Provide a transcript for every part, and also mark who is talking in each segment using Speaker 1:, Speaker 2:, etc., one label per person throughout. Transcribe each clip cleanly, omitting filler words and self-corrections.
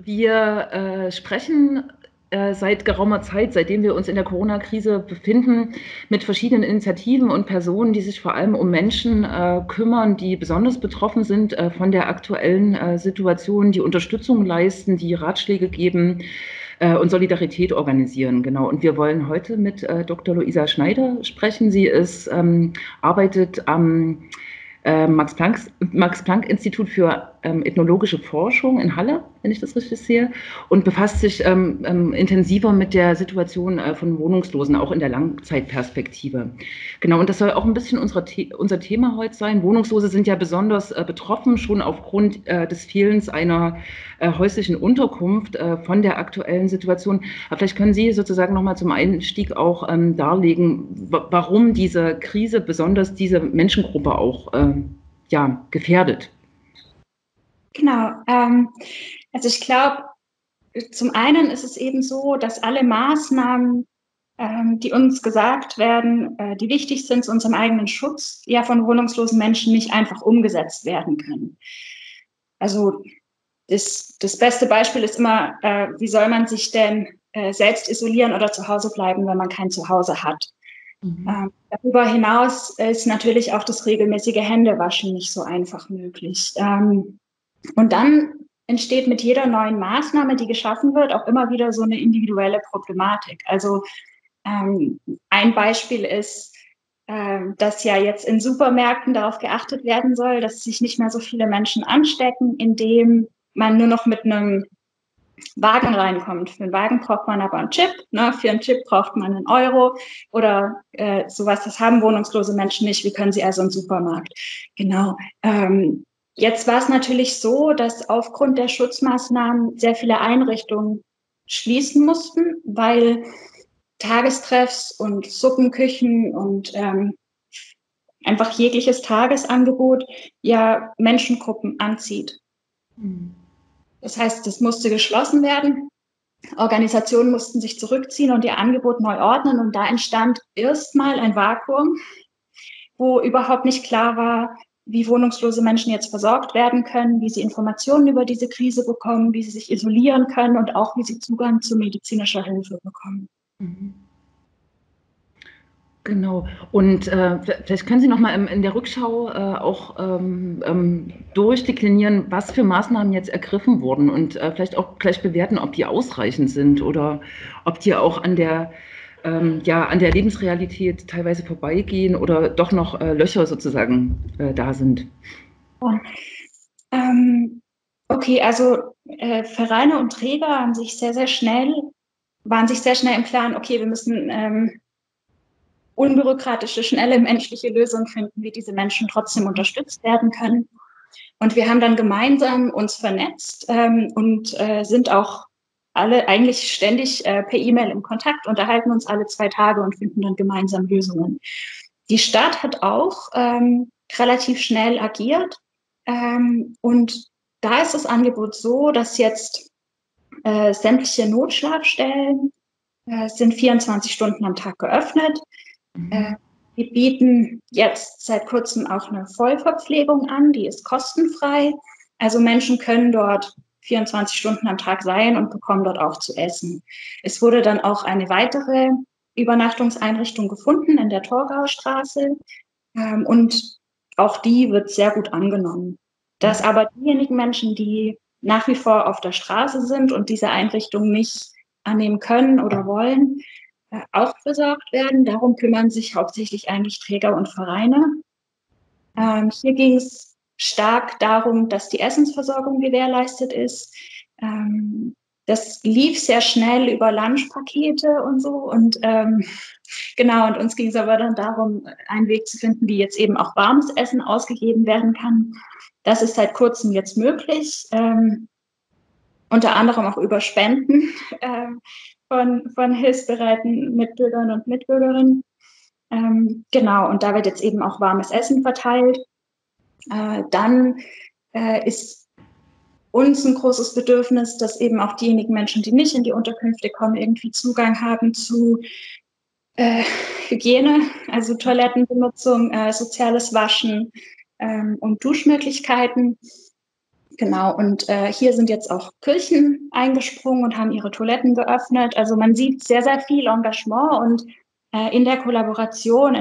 Speaker 1: Wir sprechen seit geraumer Zeit, seitdem wir uns in der Corona-Krise befinden, mit verschiedenen Initiativen und Personen, die sich vor allem um Menschen kümmern, die besonders betroffen sind von der aktuellen Situation, die Unterstützung leisten, die Ratschläge geben und Solidarität organisieren. Genau. Und wir wollen heute mit Dr. Luisa Schneider sprechen. Sie arbeitet am Max-Planck-Institut für ethnologische Forschung in Halle, wenn ich das richtig sehe, und befasst sich intensiver mit der Situation von Wohnungslosen, auch in der Langzeitperspektive. Genau, und das soll auch ein bisschen unser Thema heute sein. Wohnungslose sind ja besonders betroffen, schon aufgrund des Fehlens einer häuslichen Unterkunft von der aktuellen Situation. Aber vielleicht können Sie sozusagen nochmal zum Einstieg auch darlegen, warum diese Krise besonders diese Menschengruppe auch gefährdet.
Speaker 2: Genau. Also ich glaube, zum einen ist es eben so, dass alle Maßnahmen, die uns gesagt werden, die wichtig sind zu unserem eigenen Schutz, ja von wohnungslosen Menschen nicht einfach umgesetzt werden können. Also das beste Beispiel ist immer, wie soll man sich denn selbst isolieren oder zu Hause bleiben, wenn man kein Zuhause hat? Darüber hinaus ist natürlich auch das regelmäßige Händewaschen nicht so einfach möglich. Und dann entsteht mit jeder neuen Maßnahme, die geschaffen wird, auch immer wieder so eine individuelle Problematik. Also ein Beispiel ist, dass ja jetzt in Supermärkten darauf geachtet werden soll, dass sich nicht mehr so viele Menschen anstecken, indem man nur noch mit einem Wagen reinkommt. Für einen Wagen braucht man aber einen Chip, ne? Für einen Chip braucht man einen Euro oder sowas. Das haben wohnungslose Menschen nicht. Wie können sie also einen Supermarkt? Genau. Jetzt war es natürlich so, dass aufgrund der Schutzmaßnahmen sehr viele Einrichtungen schließen mussten, weil Tagestreffs und Suppenküchen und einfach jegliches Tagesangebot ja Menschengruppen anzieht. Das heißt, es musste geschlossen werden. Organisationen mussten sich zurückziehen und ihr Angebot neu ordnen. Und da entstand erstmal ein Vakuum, wo überhaupt nicht klar war, wie wohnungslose Menschen jetzt versorgt werden können, wie sie Informationen über diese Krise bekommen, wie sie sich isolieren können und auch wie sie Zugang zu medizinischer Hilfe bekommen.
Speaker 1: Genau. Und vielleicht können Sie noch mal in der Rückschau auch durchdeklinieren, was für Maßnahmen jetzt ergriffen wurden und vielleicht auch gleich bewerten, ob die ausreichend sind oder ob die auch an der Lebensrealität teilweise vorbeigehen oder doch noch Löcher sozusagen da sind.
Speaker 2: Okay, also Vereine und Träger waren sich sehr schnell im Klaren, okay, wir müssen unbürokratische, schnelle menschliche Lösungen finden, wie diese Menschen trotzdem unterstützt werden können. Und wir haben dann gemeinsam uns vernetzt und sind auch alle eigentlich ständig per E-Mail im Kontakt, unterhalten uns alle 2 Tage und finden dann gemeinsam Lösungen. Die Stadt hat auch relativ schnell agiert und da ist das Angebot so, dass jetzt sämtliche Notschlafstellen sind 24 Stunden am Tag geöffnet. Wir bieten jetzt seit kurzem auch eine Vollverpflegung an, die ist kostenfrei. Also Menschen können dort 24 Stunden am Tag sein und bekommen dort auch zu essen. Es wurde dann auch eine weitere Übernachtungseinrichtung gefunden in der Torgaustraße und auch die wird sehr gut angenommen. Dass aber diejenigen Menschen, die nach wie vor auf der Straße sind und diese Einrichtung nicht annehmen können oder wollen, auch besorgt werden. Darum kümmern sich hauptsächlich eigentlich Träger und Vereine. Hier ging es stark darum, dass die Essensversorgung gewährleistet ist. Das lief sehr schnell über Lunchpakete und so. Und genau, und uns ging es aber dann darum, einen Weg zu finden, wie jetzt eben auch warmes Essen ausgegeben werden kann. Das ist seit kurzem jetzt möglich. Unter anderem auch über Spenden von hilfsbereiten Mitbürgern und Mitbürgerinnen. Genau, und da wird jetzt eben auch warmes Essen verteilt. Dann ist uns ein großes Bedürfnis, dass eben auch diejenigen Menschen, die nicht in die Unterkünfte kommen, irgendwie Zugang haben zu Hygiene, also Toilettenbenutzung, soziales Waschen und Duschmöglichkeiten. Genau, und hier sind jetzt auch Kirchen eingesprungen und haben ihre Toiletten geöffnet. Also man sieht sehr, sehr viel Engagement und in der Kollaboration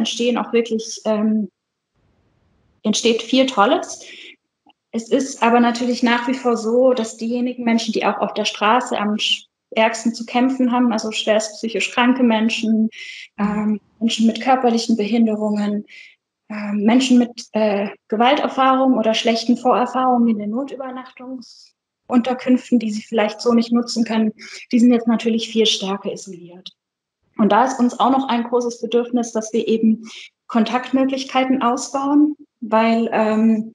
Speaker 2: entsteht viel Tolles. Es ist aber natürlich nach wie vor so, dass diejenigen Menschen, die auch auf der Straße am ärgsten zu kämpfen haben, also schwerst psychisch kranke Menschen, Menschen mit körperlichen Behinderungen, Menschen mit Gewalterfahrung oder schlechten Vorerfahrungen in den Notübernachtungsunterkünften, die sie vielleicht so nicht nutzen können, die sind jetzt natürlich viel stärker isoliert. Und da ist uns auch noch ein großes Bedürfnis, dass wir eben Kontaktmöglichkeiten ausbauen, weil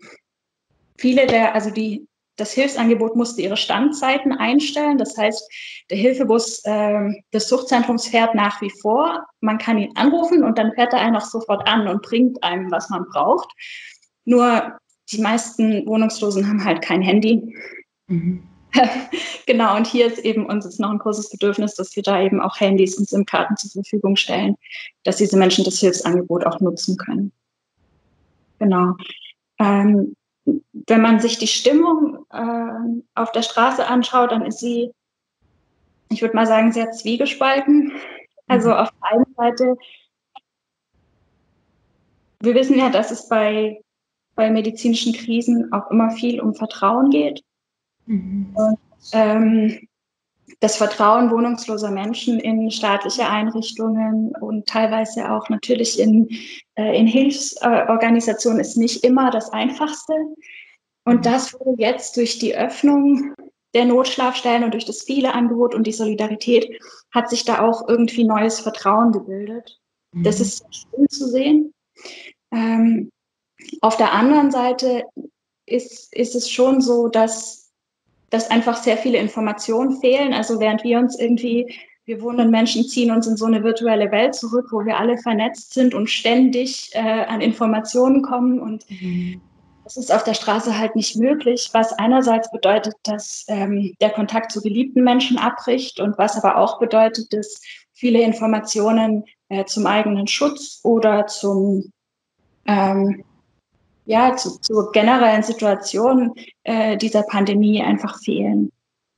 Speaker 2: das Hilfsangebot musste ihre Standzeiten einstellen. Das heißt, der Hilfebus des Suchtzentrums fährt nach wie vor. Man kann ihn anrufen und dann fährt er einen auch sofort an und bringt einem, was man braucht. Nur die meisten Wohnungslosen haben halt kein Handy. Mhm. Genau, und hier ist eben uns jetzt noch ein großes Bedürfnis, dass wir da eben auch Handys und SIM-Karten zur Verfügung stellen, dass diese Menschen das Hilfsangebot auch nutzen können. Genau. Wenn man sich die Stimmung auf der Straße anschaut, dann ist sie, ich würde mal sagen, sehr zwiegespalten. Also auf der einen Seite, wir wissen ja, dass es bei medizinischen Krisen auch immer viel um Vertrauen geht. Und das Vertrauen wohnungsloser Menschen in staatliche Einrichtungen und teilweise auch natürlich in Hilfsorganisationen ist nicht immer das Einfachste. Und das wurde jetzt durch die Öffnung der Notschlafstellen und durch das viele Angebot und die Solidarität hat sich da auch irgendwie neues Vertrauen gebildet. Das ist sehr schön zu sehen. Auf der anderen Seite ist es schon so, dass einfach sehr viele Informationen fehlen. Also während wir wohnenden Menschen ziehen uns in so eine virtuelle Welt zurück, wo wir alle vernetzt sind und ständig an Informationen kommen. Und das ist auf der Straße halt nicht möglich, was einerseits bedeutet, dass der Kontakt zu geliebten Menschen abbricht und was aber auch bedeutet, dass viele Informationen zum eigenen Schutz oder zur generellen Situation dieser Pandemie einfach fehlen.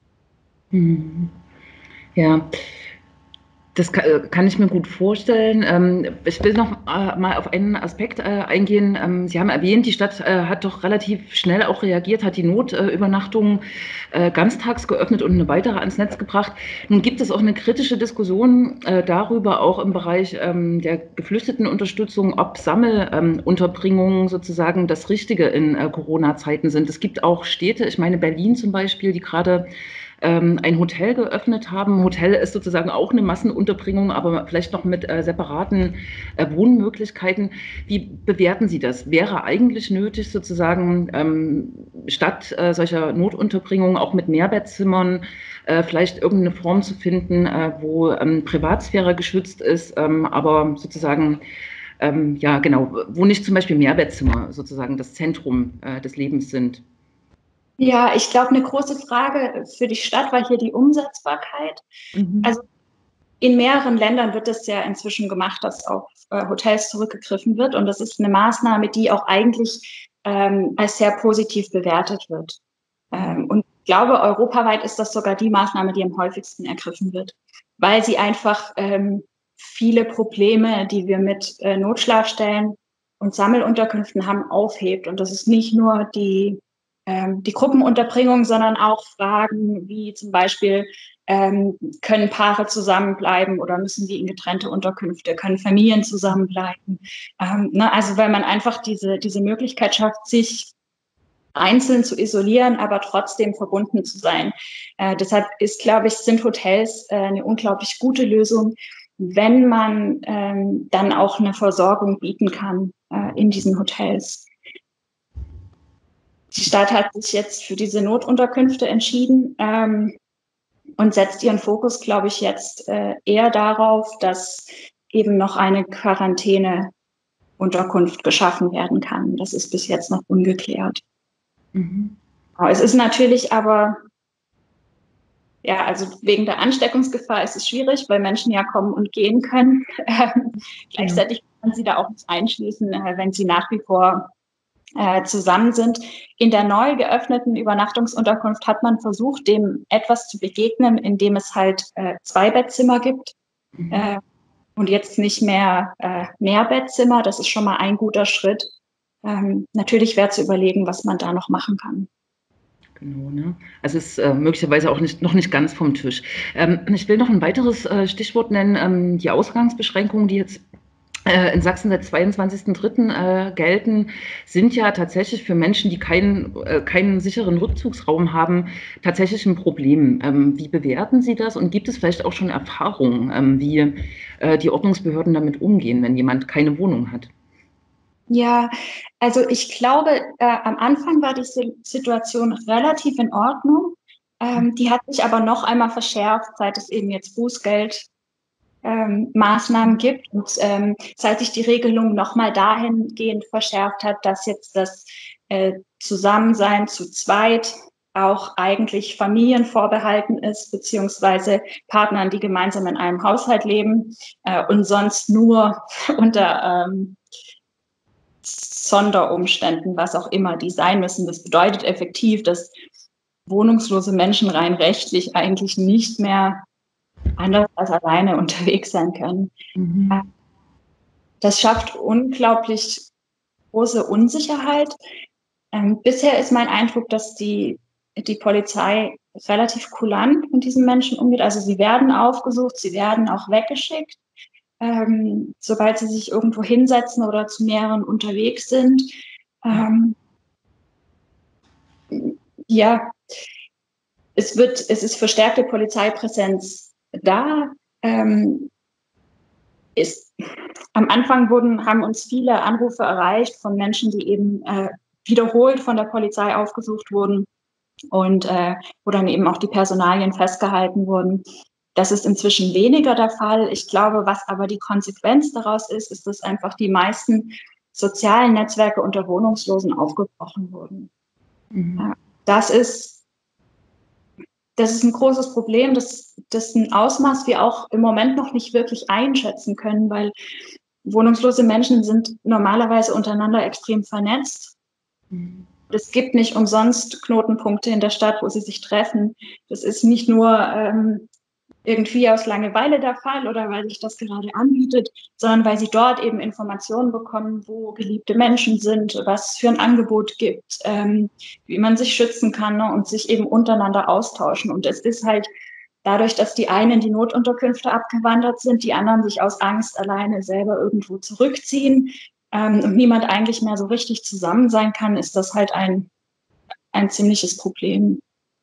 Speaker 1: Ja, das kann ich mir gut vorstellen. Ich will noch mal auf einen Aspekt eingehen. Sie haben erwähnt, die Stadt hat doch relativ schnell auch reagiert, hat die Notübernachtung ganztags geöffnet und eine weitere ans Netz gebracht. Nun gibt es auch eine kritische Diskussion darüber, auch im Bereich der Geflüchtetenunterstützung, ob Sammelunterbringungen sozusagen das Richtige in Corona-Zeiten sind. Es gibt auch Städte, ich meine Berlin zum Beispiel, die gerade ein Hotel geöffnet haben. Hotel ist sozusagen auch eine Massenunterbringung, aber vielleicht noch mit separaten Wohnmöglichkeiten. Wie bewerten Sie das? Wäre eigentlich nötig, sozusagen statt solcher Notunterbringungen auch mit Mehrbettzimmern vielleicht irgendeine Form zu finden, wo Privatsphäre geschützt ist, aber sozusagen wo nicht zum Beispiel Mehrbettzimmer sozusagen das Zentrum des Lebens sind?
Speaker 2: Ja, ich glaube, eine große Frage für die Stadt war hier die Umsetzbarkeit. Also in mehreren Ländern wird es ja inzwischen gemacht, dass auf Hotels zurückgegriffen wird. Und das ist eine Maßnahme, die auch eigentlich als sehr positiv bewertet wird. Und ich glaube, europaweit ist das sogar die Maßnahme, die am häufigsten ergriffen wird, weil sie einfach viele Probleme, die wir mit Notschlafstellen und Sammelunterkünften haben, aufhebt. Und das ist nicht nur die Gruppenunterbringung, sondern auch Fragen wie zum Beispiel, können Paare zusammenbleiben oder müssen die in getrennte Unterkünfte, können Familien zusammenbleiben? Also weil man einfach diese Möglichkeit schafft, sich einzeln zu isolieren, aber trotzdem verbunden zu sein. Deshalb sind Hotels eine unglaublich gute Lösung, wenn man dann auch eine Versorgung bieten kann in diesen Hotels. Die Stadt hat sich jetzt für diese Notunterkünfte entschieden und setzt ihren Fokus, glaube ich, jetzt eher darauf, dass eben noch eine Quarantäneunterkunft geschaffen werden kann. Das ist bis jetzt noch ungeklärt. Es ist natürlich aber, also wegen der Ansteckungsgefahr ist es schwierig, weil Menschen ja kommen und gehen können. Gleichzeitig kann man sie da auch nicht einschließen, wenn sie nach wie vor zusammen sind. In der neu geöffneten Übernachtungsunterkunft hat man versucht, dem etwas zu begegnen, indem es halt 2 Bettzimmer gibt und jetzt nicht mehr Mehrbettzimmer. Das ist schon mal ein guter Schritt. Natürlich wäre zu überlegen, was man da noch machen kann.
Speaker 1: Genau, ne? Also es ist möglicherweise auch noch nicht ganz vom Tisch. Ich will noch ein weiteres Stichwort nennen, die Ausgangsbeschränkungen, die jetzt in Sachsen seit 22.03. Gelten, sind ja tatsächlich für Menschen, die keinen sicheren Rückzugsraum haben, tatsächlich ein Problem. Wie bewerten Sie das und gibt es vielleicht auch schon Erfahrungen, wie die Ordnungsbehörden damit umgehen, wenn jemand keine Wohnung hat?
Speaker 2: Ja, also ich glaube, am Anfang war die Situation relativ in Ordnung. Die hat sich aber noch einmal verschärft, seit es eben jetzt Bußgeld Maßnahmen gibt und seit sich die Regelung nochmal dahingehend verschärft hat, dass jetzt das Zusammensein zu zweit auch eigentlich Familien vorbehalten ist, beziehungsweise Partnern, die gemeinsam in einem Haushalt leben und sonst nur unter Sonderumständen, was auch immer die sein müssen. Das bedeutet effektiv, dass wohnungslose Menschen rein rechtlich eigentlich nicht mehr anders als alleine unterwegs sein können. Das schafft unglaublich große Unsicherheit. Bisher ist mein Eindruck, dass die Polizei relativ kulant mit diesen Menschen umgeht. Also sie werden aufgesucht, sie werden auch weggeschickt, sobald sie sich irgendwo hinsetzen oder zu mehreren unterwegs sind. Ja, es ist verstärkte Polizeipräsenz da. Am Anfang haben uns viele Anrufe erreicht von Menschen, die eben wiederholt von der Polizei aufgesucht wurden und wo dann eben auch die Personalien festgehalten wurden. Das ist inzwischen weniger der Fall. Ich glaube, was aber die Konsequenz daraus ist, ist, dass einfach die meisten sozialen Netzwerke unter Wohnungslosen aufgebrochen wurden. Ja, das ist ein großes Problem, das ein Ausmaß wir auch im Moment noch nicht wirklich einschätzen können, weil wohnungslose Menschen sind normalerweise untereinander extrem vernetzt. Es gibt nicht umsonst Knotenpunkte in der Stadt, wo sie sich treffen. Das ist nicht nur irgendwie aus Langeweile der Fall oder weil sich das gerade anbietet, sondern weil sie dort eben Informationen bekommen, wo geliebte Menschen sind, was für ein Angebot gibt, wie man sich schützen kann, ne, und sich eben untereinander austauschen. Und es ist halt dadurch, dass die einen in die Notunterkünfte abgewandert sind, die anderen sich aus Angst alleine selber irgendwo zurückziehen und niemand eigentlich mehr so richtig zusammen sein kann, ist das halt ein ziemliches Problem.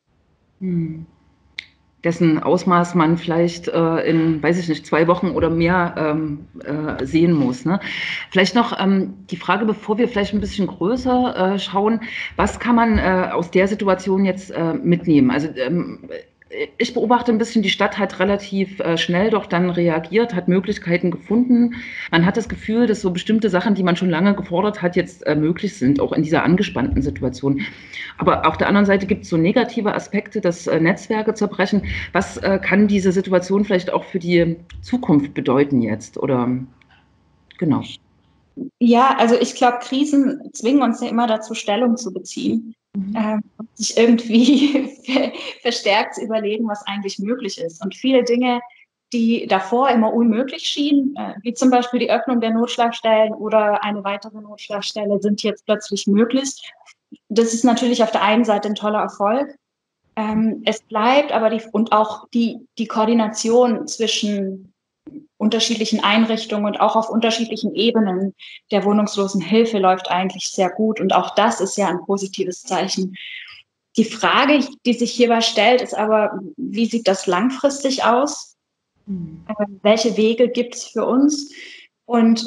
Speaker 1: Dessen Ausmaß man vielleicht in, weiß ich nicht, 2 Wochen oder mehr sehen muss. Ne? Vielleicht noch die Frage, bevor wir vielleicht ein bisschen größer schauen, was kann man aus der Situation jetzt mitnehmen? Also ich beobachte ein bisschen, die Stadt hat relativ schnell doch dann reagiert, hat Möglichkeiten gefunden. Man hat das Gefühl, dass so bestimmte Sachen, die man schon lange gefordert hat, jetzt möglich sind, auch in dieser angespannten Situation. Aber auf der anderen Seite gibt es so negative Aspekte, dass Netzwerke zerbrechen. Was kann diese Situation vielleicht auch für die Zukunft bedeuten jetzt? Oder genau.
Speaker 2: Ja, also ich glaube, Krisen zwingen uns ja immer dazu, Stellung zu beziehen. Sich irgendwie verstärkt zu überlegen, was eigentlich möglich ist. Und viele Dinge, die davor immer unmöglich schienen, wie zum Beispiel die Öffnung der Notschlagstellen oder eine weitere Notschlagstelle, sind jetzt plötzlich möglich. Das ist natürlich auf der einen Seite ein toller Erfolg. Es bleibt aber auch die Koordination zwischen unterschiedlichen Einrichtungen und auch auf unterschiedlichen Ebenen der Wohnungslosenhilfe läuft eigentlich sehr gut. Und auch das ist ja ein positives Zeichen. Die Frage, die sich hierbei stellt, ist aber, wie sieht das langfristig aus? Welche Wege gibt es für uns? Und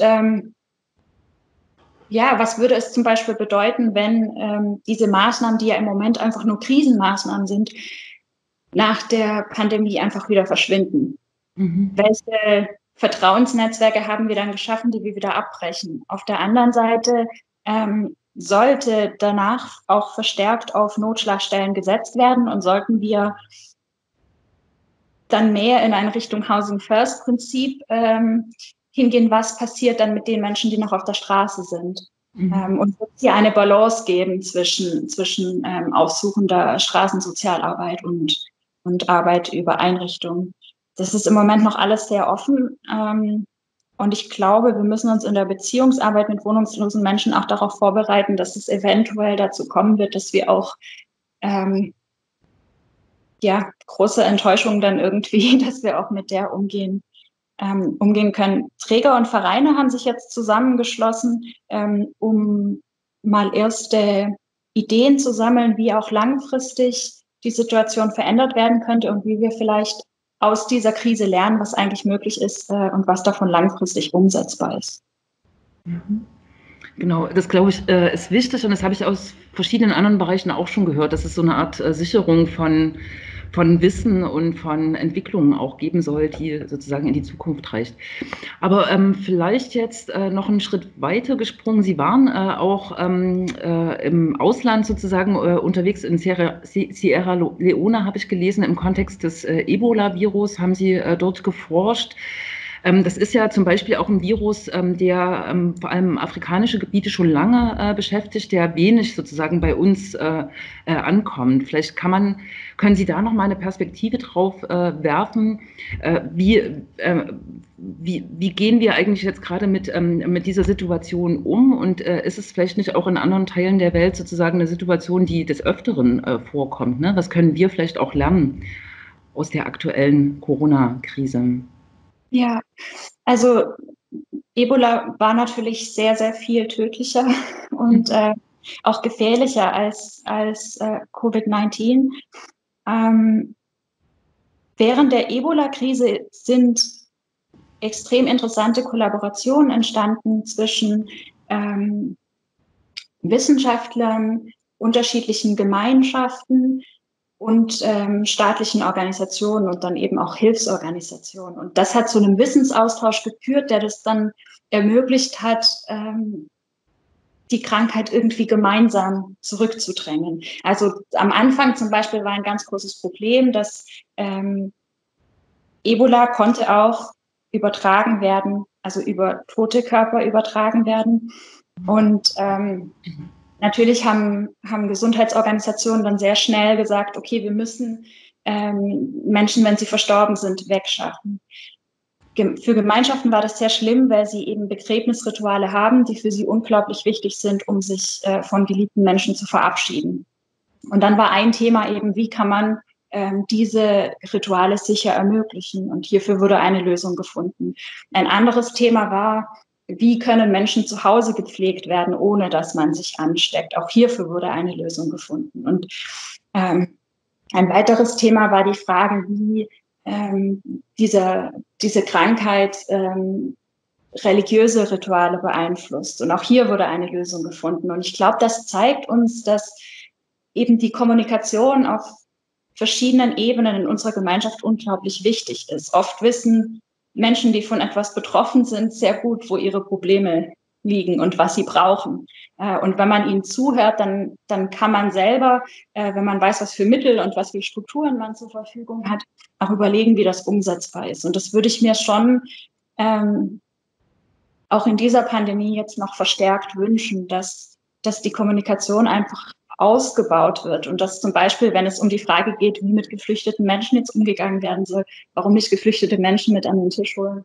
Speaker 2: ja, was würde es zum Beispiel bedeuten, wenn diese Maßnahmen, die ja im Moment einfach nur Krisenmaßnahmen sind, nach der Pandemie einfach wieder verschwinden? Welche Vertrauensnetzwerke haben wir dann geschaffen, die wir wieder abbrechen? Auf der anderen Seite sollte danach auch verstärkt auf Notschlagstellen gesetzt werden und sollten wir dann mehr in eine Richtung Housing First Prinzip hingehen, was passiert dann mit den Menschen, die noch auf der Straße sind? Und es wird hier eine Balance geben zwischen aufsuchender Straßensozialarbeit und Arbeit über Einrichtungen. Das ist im Moment noch alles sehr offen. Und ich glaube, wir müssen uns in der Beziehungsarbeit mit wohnungslosen Menschen auch darauf vorbereiten, dass es eventuell dazu kommen wird, dass wir auch große Enttäuschungen dann irgendwie, dass wir auch mit der umgehen können. Träger und Vereine haben sich jetzt zusammengeschlossen, um mal erste Ideen zu sammeln, wie auch langfristig die Situation verändert werden könnte und wie wir vielleicht aus dieser Krise lernen, was eigentlich möglich ist und was davon langfristig umsetzbar ist.
Speaker 1: Genau, das glaube ich ist wichtig und das habe ich aus verschiedenen anderen Bereichen auch schon gehört, dass es so eine Art Sicherung von Wissen und von Entwicklungen auch geben soll, die sozusagen in die Zukunft reicht. Aber vielleicht jetzt noch einen Schritt weiter gesprungen. Sie waren auch im Ausland sozusagen unterwegs in Sierra Leone, habe ich gelesen, im Kontext des Ebola-Virus haben Sie dort geforscht. Das ist ja zum Beispiel auch ein Virus, der vor allem afrikanische Gebiete schon lange beschäftigt, der wenig sozusagen bei uns ankommt. Vielleicht können Sie da noch mal eine Perspektive drauf werfen? Wie gehen wir eigentlich jetzt gerade mit dieser Situation um? Und ist es vielleicht nicht auch in anderen Teilen der Welt sozusagen eine Situation, die des Öfteren vorkommt? Ne? Was können wir vielleicht auch lernen aus der aktuellen Corona-Krise?
Speaker 2: Ja, also Ebola war natürlich sehr, sehr viel tödlicher und auch gefährlicher als Covid-19. Während der Ebola-Krise sind extrem interessante Kollaborationen entstanden zwischen Wissenschaftlern, unterschiedlichen Gemeinschaften und staatlichen Organisationen und dann eben auch Hilfsorganisationen. Und das hat zu einem Wissensaustausch geführt, der das dann ermöglicht hat, die Krankheit irgendwie gemeinsam zurückzudrängen. Also am Anfang zum Beispiel war ein ganz großes Problem, dass Ebola konnte auch übertragen werden, also über tote Körper übertragen werden. Und natürlich haben Gesundheitsorganisationen dann sehr schnell gesagt, okay, wir müssen Menschen, wenn sie verstorben sind, wegschaffen. Für Gemeinschaften war das sehr schlimm, weil sie eben Begräbnisrituale haben, die für sie unglaublich wichtig sind, um sich von geliebten Menschen zu verabschieden. Und dann war ein Thema eben, wie kann man diese Rituale sicher ermöglichen? Und hierfür wurde eine Lösung gefunden. Ein anderes Thema war, wie können Menschen zu Hause gepflegt werden, ohne dass man sich ansteckt? Auch hierfür wurde eine Lösung gefunden. Und ein weiteres Thema war die Frage, wie diese Krankheit religiöse Rituale beeinflusst. Und auch hier wurde eine Lösung gefunden. Und ich glaube, das zeigt uns, dass eben die Kommunikation auf verschiedenen Ebenen in unserer Gemeinschaft unglaublich wichtig ist. Oft wissen Menschen, die von etwas betroffen sind, sehr gut, wo ihre Probleme liegen und was sie brauchen. Und wenn man ihnen zuhört, dann kann man selber, wenn man weiß, was für Mittel und was für Strukturen man zur Verfügung hat, auch überlegen, wie das umsetzbar ist. Und das würde ich mir schon auch in dieser Pandemie jetzt noch verstärkt wünschen, dass die Kommunikation einfach ausgebaut wird und dass zum Beispiel, wenn es um die Frage geht, wie mit geflüchteten Menschen jetzt umgegangen werden soll, warum nicht geflüchtete Menschen mit an den Tisch holen.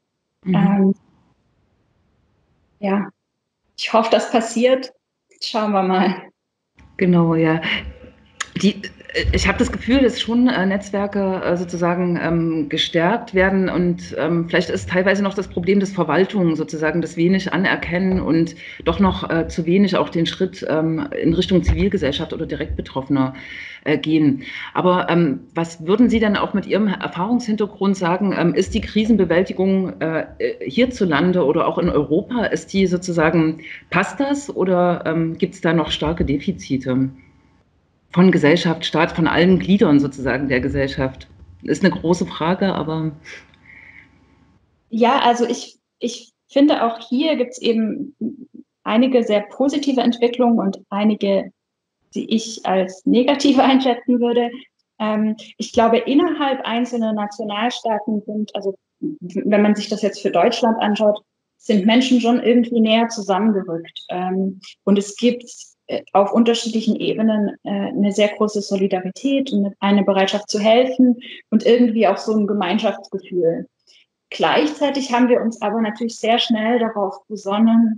Speaker 2: Ja, ich hoffe, das passiert. Schauen wir mal.
Speaker 1: Genau, ja. Ich habe das Gefühl, dass schon Netzwerke sozusagen gestärkt werden und vielleicht ist teilweise noch das Problem, dass Verwaltungen sozusagen das wenig anerkennen und doch noch zu wenig auch den Schritt in Richtung Zivilgesellschaft oder direkt Betroffener gehen. Aber was würden Sie denn auch mit Ihrem Erfahrungshintergrund sagen, ist die Krisenbewältigung hierzulande oder auch in Europa, ist die sozusagen, passt das oder gibt es da noch starke Defizite? Von Gesellschaft, Staat, von allen Gliedern sozusagen der Gesellschaft? Ist eine große Frage, aber...
Speaker 2: Ja, also ich finde, auch hier gibt es eben einige sehr positive Entwicklungen und einige, die ich als negative einschätzen würde. Ich glaube, innerhalb einzelner Nationalstaaten sind, also wenn man sich das jetzt für Deutschland anschaut, sind Menschen schon irgendwie näher zusammengerückt. Und es gibt auf unterschiedlichen Ebenen eine sehr große Solidarität und eine Bereitschaft zu helfen und irgendwie auch so ein Gemeinschaftsgefühl. Gleichzeitig haben wir uns aber natürlich sehr schnell darauf besonnen,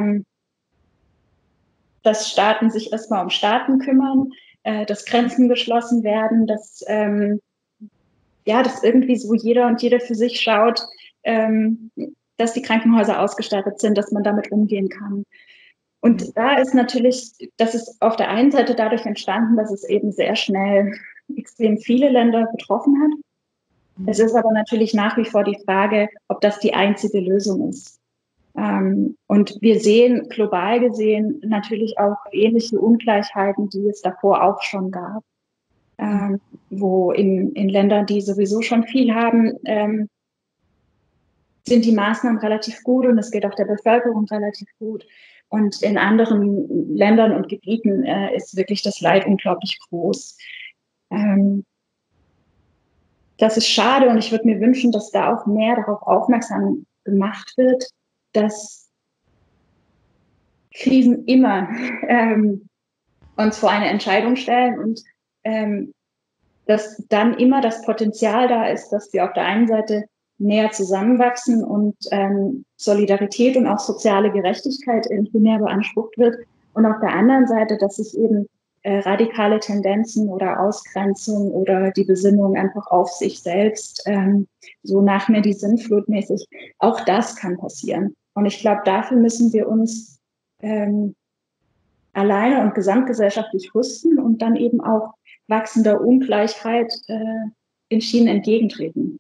Speaker 2: dass Staaten sich erstmal um Staaten kümmern, dass Grenzen geschlossen werden, dass irgendwie so jeder und jede für sich schaut, dass die Krankenhäuser ausgestattet sind, dass man damit umgehen kann. Und da ist natürlich, das ist auf der einen Seite dadurch entstanden, dass es eben sehr schnell extrem viele Länder betroffen hat. Es ist aber natürlich nach wie vor die Frage, ob das die einzige Lösung ist. Und wir sehen global gesehen natürlich auch ähnliche Ungleichheiten, die es davor auch schon gab. Wo in Ländern, die sowieso schon viel haben, sind die Maßnahmen relativ gut und es geht auch der Bevölkerung relativ gut. Und in anderen Ländern und Gebieten ist wirklich das Leid unglaublich groß. Das ist schade und ich würde mir wünschen, dass da auch mehr darauf aufmerksam gemacht wird, dass Krisen immer uns vor eine Entscheidung stellen und dass dann immer das Potenzial da ist, dass wir auf der einen Seite näher zusammenwachsen und Solidarität und auch soziale Gerechtigkeit irgendwie mehr beansprucht wird und auf der anderen Seite, dass sich eben radikale Tendenzen oder Ausgrenzung oder die Besinnung einfach auf sich selbst, so nach mir die Sinnflut mäßig, auch das kann passieren. Und ich glaube, dafür müssen wir uns alleine und gesamtgesellschaftlich rüsten und dann eben auch wachsender Ungleichheit entschieden entgegentreten.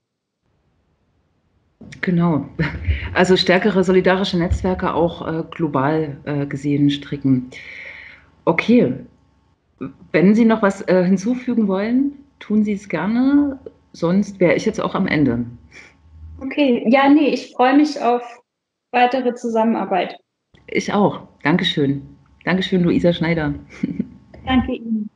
Speaker 1: Genau. Also stärkere solidarische Netzwerke auch global gesehen stricken. Okay. Wenn Sie noch was hinzufügen wollen, tun Sie es gerne. Sonst wäre ich jetzt auch am Ende.
Speaker 2: Okay. Ja, nee, ich freue mich auf weitere Zusammenarbeit.
Speaker 1: Ich auch. Dankeschön. Dankeschön, Luisa Schneider.
Speaker 2: Danke Ihnen.